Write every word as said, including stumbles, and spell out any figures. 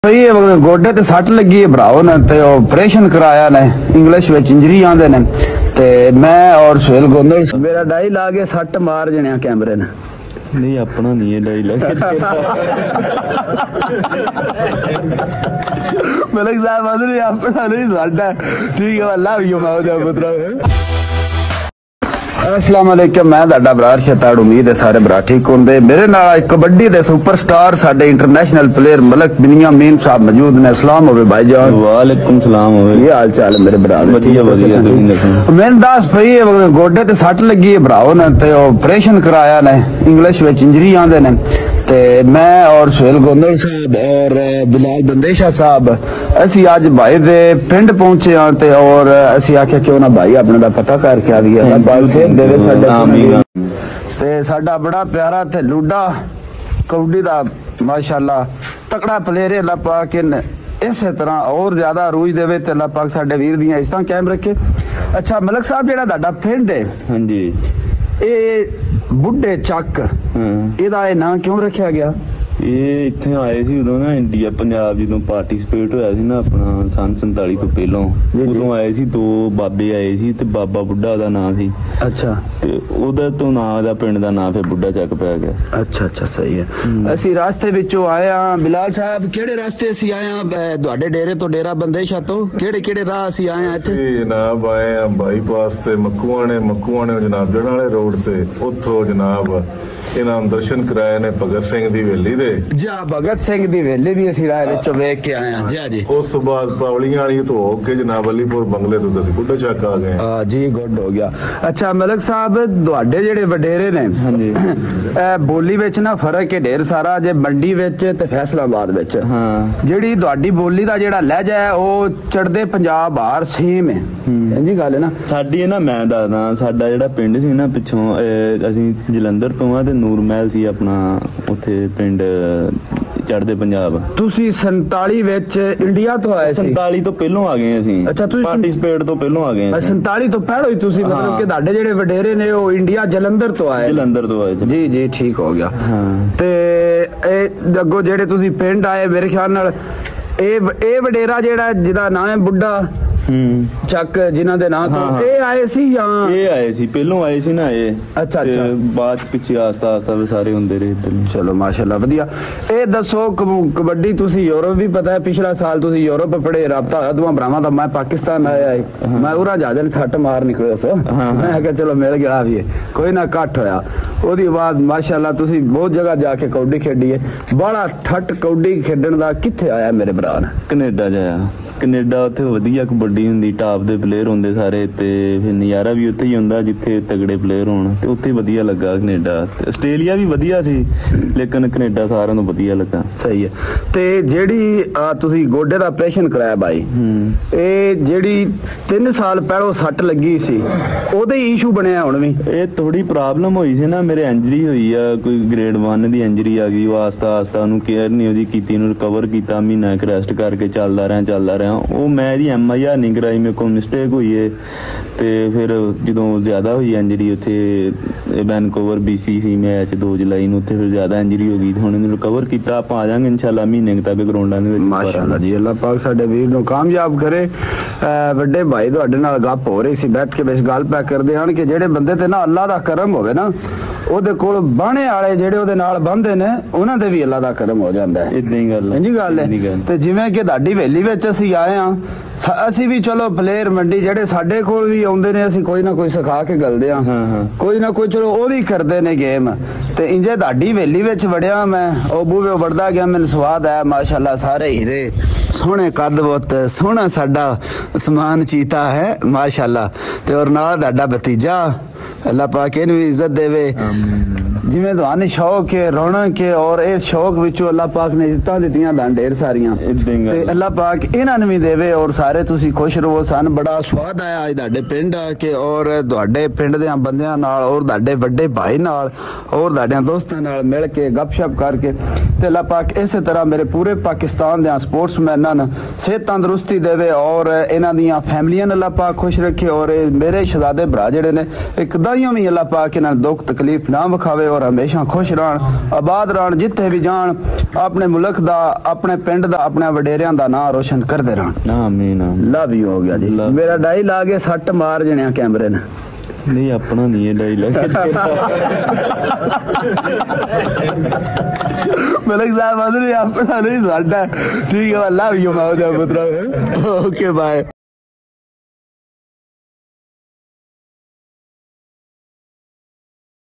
गोडे ते सट लगी है भराओ ने ते ऑपरेशन कराया ने इंग्लिश विच इंजरी आंदे ने ते मैं और सुहेल गोंदल मेरा डाई ला के सट मार जणिया कैमरे ने नहीं अपना नहीं है डाई ला मलिक साहब नहीं अपना नहीं साडा ठीक है अल्लाह भी माओ पुत्र अस्सलाम वालेकुम मैं दादा बरार शताड़ उम्मीद है सारे बरा ठीक होंगे मेरे नाल कबड्डी दे सुपरस्टार साडे इंटरनेशनल प्लेयर मलिक बिनियामीन साहब मौजूद ने सलाम होवे भाईजान वालेकुम सलाम होवे ये हाल चाल है मेरे भरा बढ़िया बढ़िया मैंने दस भई गोडे ते सट लगी है भराओ ने ते ऑपरेशन कराया ने इंग्लिश विच इंजरी आंदे ने ते मैं और सुहेल गोंदल साहब और बिलाल बंदेशा साहब असी अज भाई दे पिंड पहुंचे हाँ ते और असी आख्या क्यों ना भाई अपने दा पता करके आ गया बाल से देवे साडे ते साडा बड़ा प्यारा ते लूडा कबड्डी दा माशाल्लाह तकड़ा प्लेयर है अल्लाह पाक इस तरह और ज्यादा रूज देवे ते अल्लाह पाक साडे वीर दियां इस तरह कायम रखे। अच्छा मलिक साहब जेड़ा दाडा पिंड है हां जी ए बुढ़े चक ਇਹਦਾ ਇਹ ਨਾਂ ਕਿਉਂ ਰੱਖਿਆ ਗਿਆ? ਇਹ ਇੱਥੇ ਆਏ ਸੀ ਉਦੋਂ ਨਾ ਇੰਡੀਆ ਪੰਜਾਬ ਜਦੋਂ ਪਾਰਟਿਸਿਪੇਟ ਹੋਇਆ ਸੀ ਨਾ ਆਪਣਾ ਸੰਨ ਸੰਤਾਲੀ ਤੋਂ ਪਹਿਲਾਂ ਉਦੋਂ ਆਏ ਸੀ ਦੋ ਬਾਬੇ ਆਏ ਸੀ ਤੇ ਬਾਬਾ ਬੁੱਢਾ ਦਾ ਨਾਂ ਸੀ। ਅੱਛਾ ਤੇ ਉਹਦਾ ਤੋਂ ਨਾਂ ਦਾ ਪਿੰਡ ਦਾ ਨਾਂ ਫਿਰ ਬੁੱਢਾ ਚੱਕ ਪੈ ਗਿਆ। ਅੱਛਾ ਅੱਛਾ ਸਹੀ ਹੈ। ਅਸੀਂ ਰਾਸਤੇ ਵਿੱਚੋਂ ਆਏ ਆ ਬਿਲਾਲ ਸਾਹਿਬ ਕਿਹੜੇ ਰਾਸਤੇ ਅਸੀਂ ਆਏ ਆ ਤੁਹਾਡੇ ਡੇਰੇ ਤੋਂ ਡੇਰਾ ਬੰਦੇਸ਼ਾ ਤੋਂ ਕਿਹੜੇ ਕਿਹੜੇ ਰਾਹ ਅਸੀਂ ਆਏ ਆ ਇੱਥੇ? ਜਨਾਬ ਆਏ ਆ ਬਾਈਪਾਸ ਤੇ ਮੱਕੂਆਣੇ ਮੱਕੂਆਣੇ ਜਨਾਬ ਜੜਾਂ ਵਾਲੇ ਰੋਡ ਤੇ ਉੱਥੋਂ ਜਨਾਬ इन्हां दर्शन कराए ने भगत सिंह दी हवेली दे जा भगत सिंह दी हवेली भी असी राह विचों वेख के आए हां जी जी। उस तो बाद पावलियां वाली तो हो के जनाब अलीपुर बंगले तो दस बुढ़ा चक आ गए हां जी गुड हो गया। अच्छा मलिक साहब ਤੁਹਾਡੇ ਜਿਹੜੇ ਵਡੇਰੇ ਨੇ ਹਾਂਜੀ ਇਹ ਬੋਲੀ ਵਿੱਚ ਨਾ ਫਰਕ ਹੈ ਢੇਰ ਸਾਰਾ ਜੇ ਮੰਡੀ ਵਿੱਚ ਤੇ ਫੈਸਲਾਬਾਦ ਵਿੱਚ ਹਾਂ ਜਿਹੜੀ ਤੁਹਾਡੀ ਬੋਲੀ ਦਾ ਜਿਹੜਾ ਲਹਿਜਾ ਹੈ ਉਹ ਚੜਦੇ ਪੰਜਾਬ ਬਾਹਰ ਸੇਮ ਹੈ ਇੰਜੀ ਗੱਲ ਹੈ ਨਾ ਸਾਡੀ ਨਾ ਮੈਂ ਦੱਸਦਾ ਸਾਡਾ ਜਿਹੜਾ ਪਿੰਡ ਸੀ ਨਾ ਪਿੱਛੋਂ ਅਸੀਂ ਜਲੰਧਰ ਤੋਂ ਆ ਨੂਰ ਮਹਿਲ ਸੀ ਆਪਣਾ ਉੱਥੇ ਪਿੰਡ ਚੜਦੇ ਪੰਜਾਬ। ਤੁਸੀਂ ਸੰਤਾਲੀ ਵਿੱਚ ਇੰਡੀਆ ਤੋਂ ਆਏ ਸੀ? ਸੰਤਾਲੀ ਤੋਂ ਪਹਿਲਾਂ ਆ ਗਏ ਅਸੀਂ। ਅੱਛਾ ਤੁਸੀਂ ਪਾਰਟਿਸਿਪੇਟ ਤੋਂ ਪਹਿਲਾਂ ਆ ਗਏ। ਸੰਤਾਲੀ ਤੋਂ ਪਹਿਲਾਂ ਹੀ ਤੁਸੀਂ ਮਤਲਬ ਕਿ ਤੁਹਾਡੇ ਜਿਹੜੇ ਵਡੇਰੇ ਨੇ ਉਹ ਇੰਡੀਆ ਜਲੰਧਰ ਤੋਂ ਆਏ? ਜਲੰਧਰ ਤੋਂ ਆਏ ਜੀ ਜੀ ਠੀਕ ਹੋ ਗਿਆ। ਹਾਂ ਤੇ ਇਹ ਅੱਗੋਂ ਜਿਹੜੇ ਤੁਸੀਂ ਪਿੰਡ ਆਏ ਮੇਰੇ ਖਿਆਲ ਨਾਲ ਇਹ ਇਹ ਵਡੇਰਾ ਜਿਹੜਾ ਜਿਹਦਾ ਨਾਮ ਹੈ ਬੁੱਢਾ ਚੱਕ ਜਿਨ੍ਹਾਂ ਦੇ ਨਾਂ ਤੋਂ ਇਹ ਆਏ ਸੀ ਜਾਂ ਇਹ ਆਏ ਸੀ ਪਹਿਲੋਂ ਆਏ ਸੀ ਨਾ ਇਹ? ਅੱਛਾ ਅੱਛਾ ਬਾਅਦ ਪਿੱਛੇ ਆਸਤਾ ਆਸਤਾ ਵੀ ਸਾਰੇ ਹੁੰਦੇ ਰਹੇ ਇੱਧਰ। ਚਲੋ ਮਾਸ਼ਾਅੱਲਾ ਵਧੀਆ। ਇਹ ਦੱਸੋ ਕਬੱਡੀ ਤੁਸੀਂ ਯੂਰਪ ਵੀ ਪਤਾ ਹੈ ਪਿਛਲਾ ਸਾਲ ਤੁਸੀਂ ਯੂਰਪ ਪੜ੍ਹੇ ਰਾਬਤਾ ਹੋਇਆ ਦੋਵਾਂ ਭਰਾਵਾਂ ਦਾ ਮੈਂ ਪਾਕਿਸਤਾਨ ਆਇਆ ਮੈਂ ਉਰਾ ਜਹਾਜ਼ ਸੱਟ ਮਾਰ ਨਿਕਲਿਆ ਸੋ ਮੈਂ ਕਿਹਾ ਚਲੋ ਮਿਲ ਗਿਆ ਵੀ ਕੋਈ ਨਾ ਇਕੱਠ ਹੋਇਆ ਉਹਦੀ ਬਾਅਦ ਮਾਸ਼ਾਅੱਲਾ ਤੁਸੀਂ ਬਹੁਤ ਜਗ੍ਹਾ ਜਾ ਕੇ ਕਬੱਡੀ ਖੇਡੀ ਹੈ ਬੜਾ ਠੱਟ ਕਬੱਡੀ ਖੇਡਣ ਦਾ ਕਿੱਥੇ ਆਇਆ ਮੇਰੇ ਭਰਾ ਨੇ? ਕੈਨੇਡਾ ਜਾਇਆ ਕੈਨੇਡਾ ਉੱਥੇ ਵਧੀਆ ਕਬੱਡੀ ਹੁੰਦੀ ਟਾਪ ਦੇ ਪਲੇਅਰ ਹੁੰਦੇ ਸਾਰੇ ਤੇ ਫਿਰ ਨਜ਼ਾਰਾ ਵੀ ਉੱਥੇ ਹੀ ਹੁੰਦਾ ਜਿੱਥੇ ਤਗੜੇ ਪਲੇਅਰ ਹੋਣ ਤੇ ਉੱਥੇ ਵਧੀਆ ਲੱਗਾ ਕੈਨੇਡਾ। ਤੇ ਆਸਟ੍ਰੇਲੀਆ ਵੀ ਵਧੀਆ ਸੀ ਲੇਕਿਨ ਕੈਨੇਡਾ ਸਾਰਿਆਂ ਨੂੰ ਵਧੀਆ ਲੱਗਾ। ਸਹੀ ਹੈ। ਤੇ ਜਿਹੜੀ ਤੁਸੀਂ ਗੋਡੇ ਦਾ ਆਪਰੇਸ਼ਨ ਕਰਾਇਆ ਬਾਈ ਇਹ ਜਿਹੜੀ ਤਿੰਨ ਸਾਲ ਪਹਿਲਾਂ ਸੱਟ ਲੱਗੀ ਸੀ ਉਹਦੇ ਇਸ਼ੂ ਬਣਿਆ ਹੁਣ ਵੀ? ਇਹ ਥੋੜੀ ਪ੍ਰੋਬਲਮ ਹੋਈ ਸੀ ਨਾ ਮੇਰੇ ਇੰਜਰੀ ਹੋਈ ਆ ਕੋਈ ਗ੍ਰੇਡ ਵਨ ਦੀ ਇੰਜਰੀ ਆ ਗਈ ਉਹ ਆਸਤਾ ਆਸਤਾ ਉਹਨੂੰ ਕੇਅਰ ਨਹੀਂ ਉਹਦੀ ਕੀਤੀ ਉਹਨੂੰ ਰਿਕਵਰ ਕੀਤਾ ਮਹੀਨਾ ਇੱਕ ਰੈਸਟ ਕਰਕੇ ਚੱਲਦਾ ਰਿਹਾ ਚੱਲਦਾ ਰਿਹਾ ਉਹ ਮੈਂ ਇਹਦੀ ਐਮ ਆਈ ਆਰ ਨਹੀਂ ਕਰਾਈ ਮੇਰੇ ਕੋਲ ਮਿਸਟੇਕ ਹੋਈ ਹੈ ਤੇ ਫਿਰ ਜਦੋਂ ਜ਼ਿਆਦਾ ਹੋਈ ਇੰਜਰੀ ਉੱਥੇ Vancouver B C C match ਦੋ ਜੁਲਾਈ ਨੂੰ ਉੱਥੇ ਫਿਰ ਜ਼ਿਆਦਾ ਇੰਜਰੀ ਹੋ ਗਈ ਹੁਣ ਇਹਨੂੰ ਰਿਕਵਰ ਕੀਤਾ ਆਪਾਂ ਆ ਜਾਵਾਂਗੇ ਇਨਸ਼ਾਅੱਲਾ ਮਹੀਨੇ ਤੱਕ ਗਰਾਊਂਡਾਂ ਦੇ ਵਿੱਚ। ਮਾਸ਼ਾਅੱਲਾ ਜੀ ਅੱਲਾਹ ਪਾਕ ਸਾਡੇ ਵੀਰ ਨੂੰ ਕਾਮਯਾਬ ਕਰੇ। ਵੱਡੇ ਭਾਈ ਤੁਹਾਡੇ ਨਾਲ ਗੱਪ ਹੋ ਰਹੀ ਸੀ ਬੈਠ ਕੇ ਬਸ ਗੱਲ ਪੈ ਕਰਦੇ ਹਨ ਕਿ ਜਿਹੜੇ ਬੰਦੇ ਤੇ ਨਾ ਅੱਲਾਹ ਦਾ ਕਰਮ ਹੋਵੇ ਨਾ ਉਹਦੇ ਕੋਲ ਬਾਣੇ ਵਾਲੇ ਜਿਹੜੇ ਉਹਦੇ ਨਾਲ ਬੰਦੇ ਨੇ ਉਹਨਾਂ ਦੇ ਵੀ ਅੱਲਾਹ ਦਾ ਕਰਮ ਹੋ ਜਾਂਦਾ ਹੈ। ਇਦਾਂ ਹੀ ਗੱਲ ਇੰਜੀ ਗੱਲ ਹੈ। ਤੇ ਜਿਵੇਂ ਕਿ ਤੁਹਾਡੀ ਹਵੇਲੀ ਵਿੱਚ ਅਸੀਂ ਆਏ ਹਾਂ ਅਸੀਂ ਵੀ ਚਲੋ ਪਲੇਅਰ ਮੰਡੀ ਜਿਹੜੇ ਸਾਡੇ ਕੋਲ ਵੀ ਆਉਂਦੇ ਨੇ ਅਸੀਂ ਕੋਈ ਨਾ ਕੋਈ ਸਿਖਾ ਕੇ ਗਲਦੇ ਆ ਕੋਈ ਨਾ ਕੋਈ ਚਲੋ ਉਹ ਵੀ ਕਰਦੇ ਨੇ ਗੇਮ ਤੇ ਇੰਜੇ ਤੁਹਾਡੀ ਹਵੇਲੀ ਵਿੱਚ ਵੜਿਆ ਮੈਂ ਉਹ ਬੂਵੇ ਵੜਦਾ ਗਿਆ ਮੈਨੂੰ ਸਵਾਦ ਆਇਆ ਮਾਸ਼ਾਅੱਲਾ ਸਾਰੇ ਹੀਰੇ ਸੋਹਣੇ ਕੱਦ ਬਹੁਤ ਸੋਹਣਾ ਸਾਡਾ ਸਮਾਨ ਚੀਤਾ ਹੈ ਮਾਸ਼ਾਅੱਲਾ ਤੇ ਔਰ ਨਾਲ ਤੁਹਾਡਾ ਭਤੀਜਾ अल्लाह पाक इन्हें भी इज्जत देवे जिवें तुहानू शौक है रौनक है और इस शौक विचों अल्लाह पाक ने इज्जतां दित्तियां दान ढेर सारियां ते अल्लाह पाक इन्हां नूं भी देवे और सारे तुसी खुश रहो। सन बड़ा स्वाद आया अज तुहाडे पिंड आके और तुहाडे पिंड दे बंदियां नाल और तुहाडे वड्डे भाई नाल और तुहाडे दोस्तां नाल मिल के गपशप करके ते अल्लाह पाक इस तरह मेरे पूरे पाकिस्तान दे स्पोर्ट्समैनां नूं सेहत तंदुरुस्ती देवे और इन्हां दियां फैमिलियां अल्लाह पाक खुश रखे और मेरे शहजादे भरा जिहड़े ने एक दाइयां भी अल्लाह पाक इन्हां दुख तकलीफ ना विखावे और पुत्र हमेशा खुश रहन, आबाद रहन, जिथे भी जान अपने मुल्क दा, अपने पिंड दा, अपने वडेरियां दा नाम रोशन करते रहन। आमीन। लव यू हो गया जी। मेरा डाई ला के सट मार जने कैमरे ने। नहीं अपना नहीं है डायलॉग। मलिक साहब अपना नहीं, ठीक है। लव यू माय पुत्र। Okay bye.